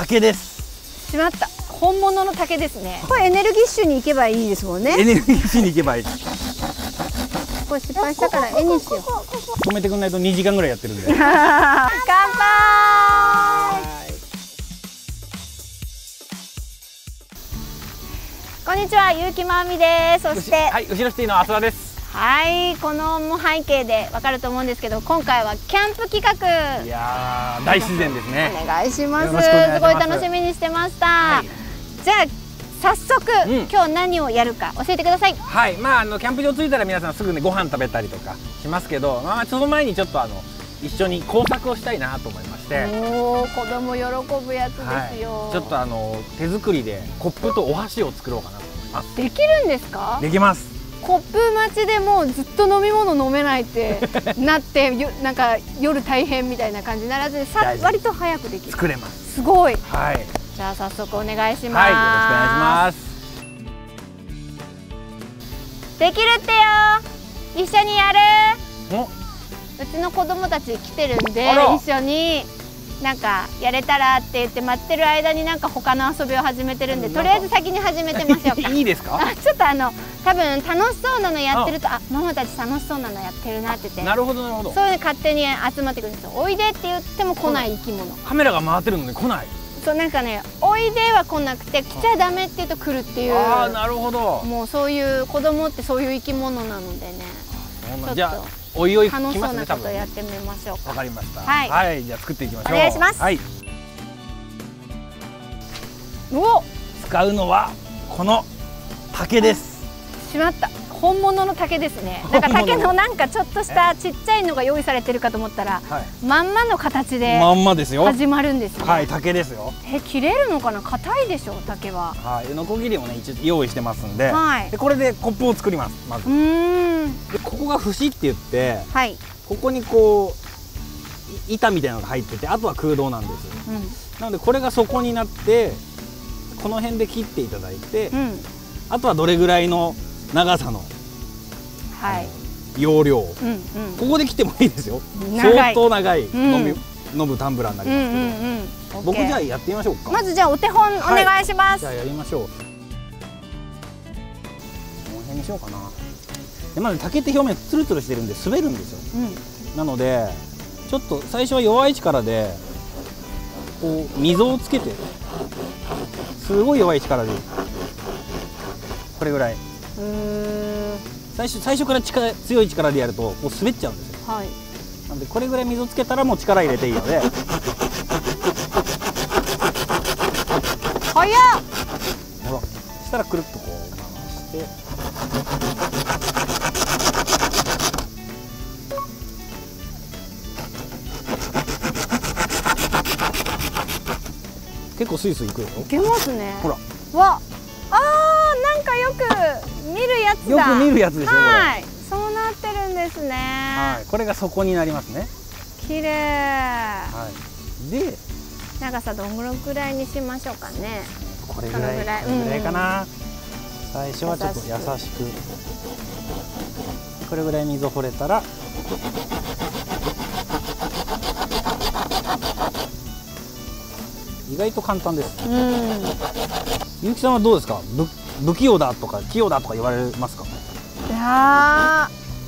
竹です。 しまった、本物の竹ですね。これエネルギッシュに行けばいいですもんね。 エネルギッシュに行けばいい。 これ失敗したから絵にしよう。 止めてくんないと2時間ぐらいやってるんで。 乾杯。こんにちは、ゆうきまみです。そしてはい、後ろシティのあすらです。 はい、この背景でわかると思うんですけど、今回はキャンプ企画。 いやー、大自然ですね。 お願いします。 よろしくお願いします。 すごい楽しみにしてました。 はい、 じゃあ早速、今日何をやるか教えてください。 はい、まあキャンプ場着いたら皆さんすぐねご飯食べたりとかしますけど、まあその前にちょっと一緒に工作をしたいなと思いまして。 おお、子供喜ぶやつですよ。 はい、ちょっと手作りでコップとお箸を作ろうかなと思います。 できるんですか？ できます。 コップ待ちでもうずっと飲み物飲めないってなってなんか夜大変みたいな感じにならずに割と早くできる。 作れます。 すごい。 はい。 じゃあ早速お願いします。 はい、よろしくお願いします。 できるってよ。一緒にやる。うちの子供たち来てるんで一緒になんかやれたらって言って待ってる間になんか他の遊びを始めてるんで、とりあえず先に始めてみましょうか。 いいですか？ ちょっと多分楽しそうなのやってると、ママたち楽しそうなのやってるなって言って、 なるほどなるほど。 そういうの勝手に集まってくるんですよ。おいでって言っても来ない生き物。 カメラが回ってるのに来ない。 そう、なんかね、おいでは来なくて来ちゃダメって言うと来るっていう。 ああ、なるほど。 もうそういう子供ってそういう生き物なのでね。 じゃあおいおい来ますね。 楽しそうなことやってみましょうか。 わかりました。 はい、 はい、じゃあ作っていきましょう。 お願いします。 はい。 お、 使うのはこの竹です。 しまった、本物の竹ですね。なんか竹のなんかちょっとしたちっちゃいのが用意されてるかと思ったら、まんまの形でまんまですよ。 始まるんですね。 はい、竹ですよ。 切れるのかな、硬いでしょ竹は。 はい、ノコギリをね一応用意してますんで、 はい、 でこれでコップを作ります。まず。でここが節って言って、はい、ここにこう板みたいなのが入ってて、あとは空洞なんです。なのでこれが底になって、この辺で切っていただいて、あとはどれぐらいの長さの容量、ここで切ってもいいですよ。相当長い飲むタンブラーになりますけど、僕じゃあやってみましょうか。 まずじゃあお手本お願いします。 じゃあやりましょう。この辺にしようかな。でまず竹って表面ツルツルしてるんで滑るんですよ。なのでちょっと最初は弱い力でこう溝をつけて、すごい弱い力でこれぐらい。最初から強い力でやるともう滑っちゃうんですよ。はい、なのでこれぐらい溝つけたらもう力入れていいので。 早っ。 ほら、そしたらくるっとこう回して。結構スイスイいくよ。 いけますね。 ほら。 わ、なんかよく見るやつだ。 よく見るやつでしょ。 はい、そうなってるんですね。 はい、これが底になりますね。 綺麗。 はい。で、 長さどんぐらいにしましょうかね。 これぐらいかな。最初はちょっと優しく。これぐらい溝掘れたら。意外と簡単です。ゆうきさんはどうですか？不器用だとか器用だとか言われますか？ いや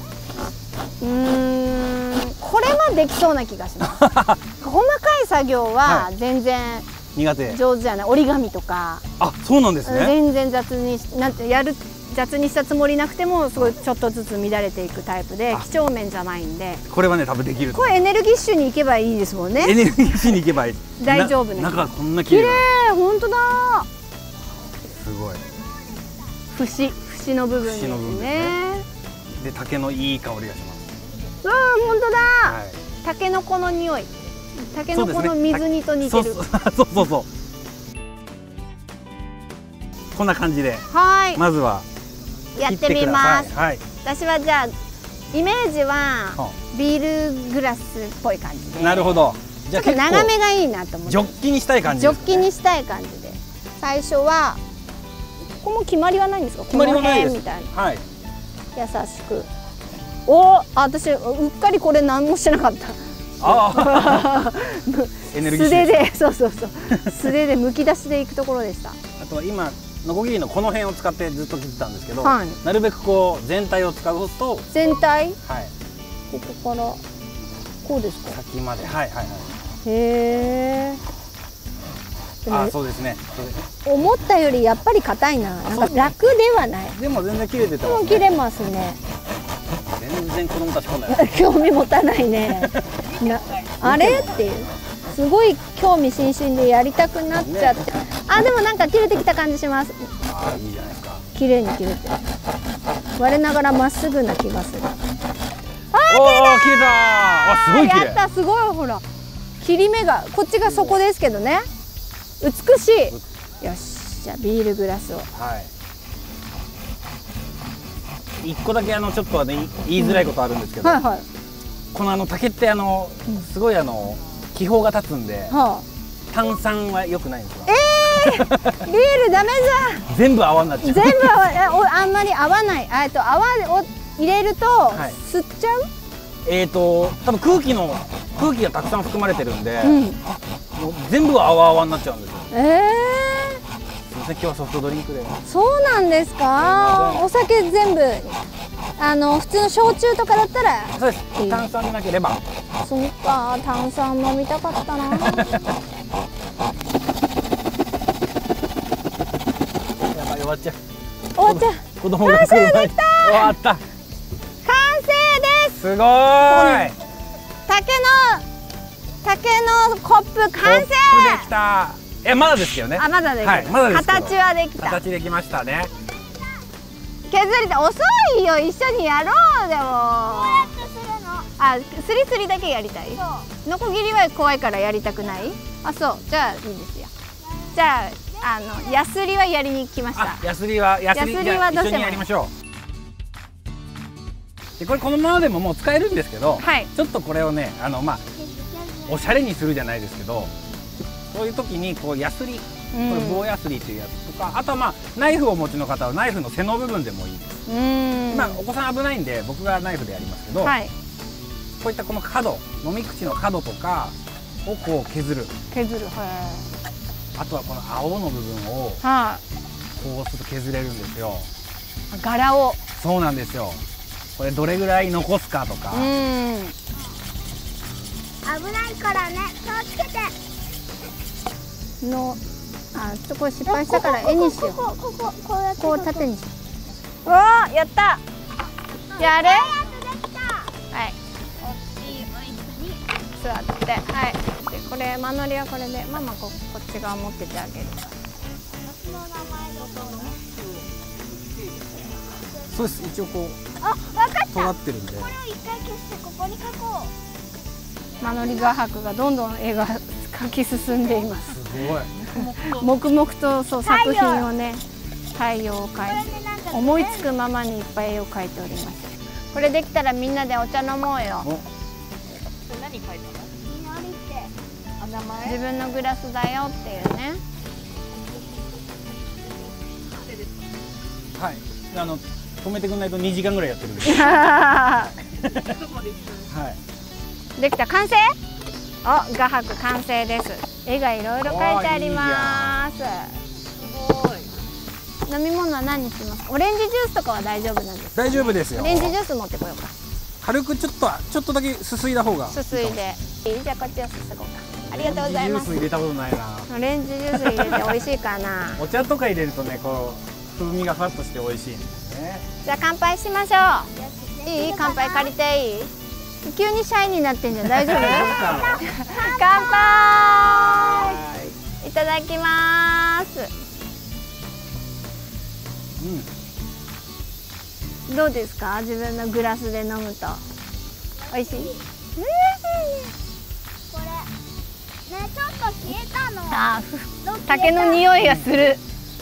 これはできそうな気がします。細かい作業は全然苦手、 上手じゃない。折り紙とか。 あ、そうなんですね。 全然雑にしたつもりなくてもすごいちょっとずつ乱れていくタイプで、几帳面じゃないんで。 これはね多分できる。 これエネルギッシュに行けばいいですもんね。 エネルギッシュに行けばいい。 大丈夫ね。 中こんな綺麗。 本当だ。 すごい。 節の部分ですね。 で竹のいい香りがします。 本当だ。タケノコの匂い。タケノコの水煮と似てる。 そう。こんな感じで。まずはやってみます。私はじゃあイメージはビールグラスっぽい感じで。なるほど。 ちょっと長めがいいなと思って。 ジョッキにしたい感じ。 ジョッキにしたい感じで。最初はここも決まりはないんですか？ 決まりはないです。 みたいな。優しく。私うっかりこれ何もしてなかった。 エネルギッ素シュ手で、そうそうそう、素手でむき出しでいくところでした。 あとは今ノコギリのこの辺を使ってずっと切ってたんですけど、 はい、 なるべくこう全体を使うと、 全体、 はい、 ここからこうですか？ 先まで、はいはいはい。 へえ。 あ、そうですね。 思ったよりやっぱり硬いな。なんか楽ではない。 でも全然切れてたもんね。 切れますね。 全然子供たち来ない。 興味持たないね。あれっていう。すごい興味津々でやりたくなっちゃって。あ、でもなんか切れてきた感じします。 あ、いいじゃないですか。 綺麗に切れてる。我ながらまっすぐな気がする。 おお、切れた。あ、すごい綺麗。 やった、すごい、ほら。切り目が、こっちが底ですけどね。美しい。よし、じゃあビールグラスを。 はい。一個だけちょっとはね言いづらいことあるんですけど、 はいはい。 この竹ってすごい気泡が立つんで、 はあ、 炭酸は良くないんですよ。 ビールダメじゃん。 全部泡になっちゃう。 全部泡、あんまり合わない。泡を入れると吸っちゃう。 多分空気がたくさん含まれてるんで、もう全部泡々になっちゃうんですよ。すみません、今日はソフトドリンクで。 そうなんですか。お酒全部普通の焼酎とかだったら。 そうです。炭酸でなければ。 そうか、炭酸飲みたかったな。 やばい、終わっちゃう。 終わっちゃう。 子供が来る前に終わった。 完成です。 すごーい。 竹のコップ完成。 できた。まだですけどね。 あ、まだです。 はい、まだです。 形はできた。 形できましたね。 削りた遅いよ、一緒にやろう。でも。こうやってするの。あ、スリスリだけやりたい。ノコギリは怖いからやりたくない。あ、そう、じゃあいいですよ。じゃあヤスリはやりに来ました。 ヤスリはどうしても一緒にやりましょう。でこれこのままでももう使えるんですけど、はい、ちょっとこれをねおしゃれにするじゃないですけど、そういう時にこうヤスリ、これ棒ヤスリっていうやつとか、あとはナイフをお持ちの方はナイフの背の部分でもいいです。お子さん危ないんで僕がナイフでやりますけど、はい、こういったこの角、飲み口の角とかをこう削る。あとはこの青の部分をこうすると削れるんですよ。 柄を。 そうなんですよ。これどれぐらい残すかとか。 危ないからね、気をつけて。 ちょっとこれ失敗したから絵にしよう。こう縦にしよう。わあ、やった。やる？はい。座って、はい。でこれ間取りはこれで、ママこっち側持っててあげる。 私の名前のところ。 そうです。一応こう。 あ、分かった。 尖ってるんで。 これを一回消してここに書こう。 間取り画伯がどんどん絵が描き進んでいます。 すごい。 黙々と作品をね、太陽を描いて、思いつくままにいっぱい絵を描いております。これできたらみんなでお茶飲もうよ。 何書いたの？みのりって。あ、名前？ 自分のグラスだよっていうね。 はい。止めてくんないと2時間ぐらいやってるんです。 はい。できた、完成？画伯完成です。絵がいろいろ描いてあります。すごい。飲み物は何にしますか？オレンジジュースとかは大丈夫なんですか？ 大丈夫ですよ。 オレンジジュース持ってこようか。 軽くちょっとだけすすいだ方が。 すすいで。じゃあこっちをすすごうか。ありがとうございます。 オレンジジュース入れたことないな。 オレンジジュース入れて美味しいかな。 お茶とか入れるとね、こう風味がファッとして美味しいんですね。 じゃあ乾杯しましょう。いい？乾杯借りていい？急にシャイになってんじゃん。大丈夫？乾杯。いただきます。どうですか？自分のグラスで飲むと美味しい？ これね、ちょっと消えたの。 竹の匂いがする。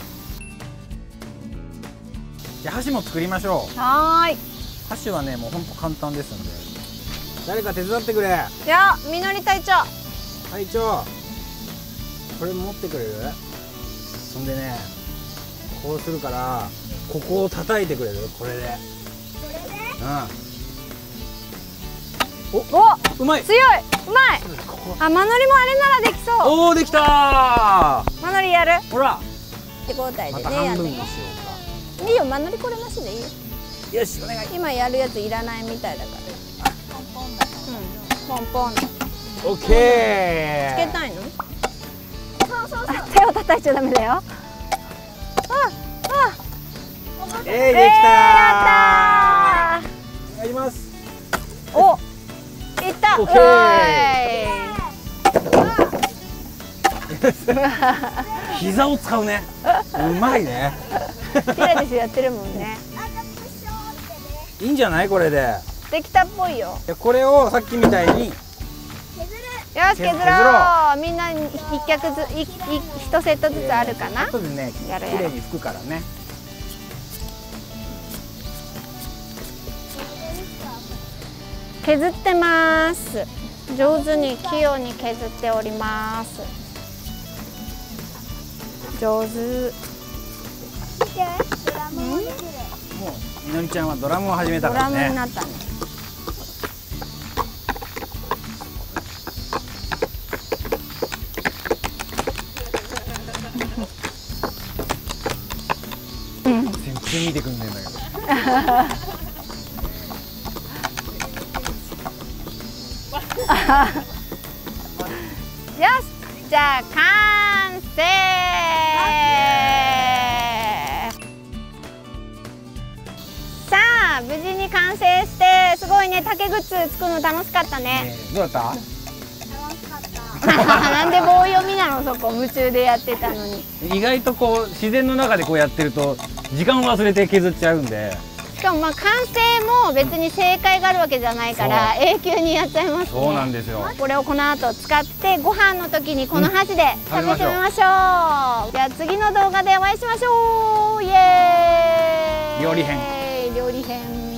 じゃあ箸も作りましょう。 はーい。 箸はね、もうほんと簡単ですんで。誰か手伝ってくれ。 じゃあ、みのり隊長。 隊長。これ持ってくれる？そんでね、こうするから、ここを叩いてくれる？これで。これで？うん。お、うまい。 強い。 まい。あ、間のりもあれならできそう。 おお、できたー。 間のりやる。 ほら、 手応えまでね、やってた半分にしよういいよ、間のりこれなしでいいよ。 か。よし、お願い。 今やるやついらないみたいだから。ポンポン。 オッケー。 つけたいの？手を叩いちゃダメだよ。 できたー。 やったー。 やります。 お、いった。 オッケー。膝を使うね。うまいね。 ピラティスやってるもんね。 いいんじゃないこれで。 できたっぽいよ。 でこれをさっきみたいに。 よし、削ろう。みんな一セットずつあるかな。 後でね、 やる綺麗に拭くからね。 削ってます。上手に器用に削っております。上手。 もうみのりちゃんはドラムを始めたドラからね。 ムになったね。 全然見てくんねえんだけど。 よし、じゃあ完成。さあ、無事に完成して、すごいね、竹靴作るの楽しかったね。 どうだった？ なんで棒読みなの、そこ夢中でやってたのに。 意外とこう自然の中でこうやってると時間を忘れて削っちゃうんで。 しかもまあ完成も別に正解があるわけじゃないから永久にやっちゃいますね。 そうなんですよ。 これをこの後使ってご飯の時にこの箸で食べてみましょう。じゃあ次の動画でお会いしましょう。イエーイ。 料理編。 料理編。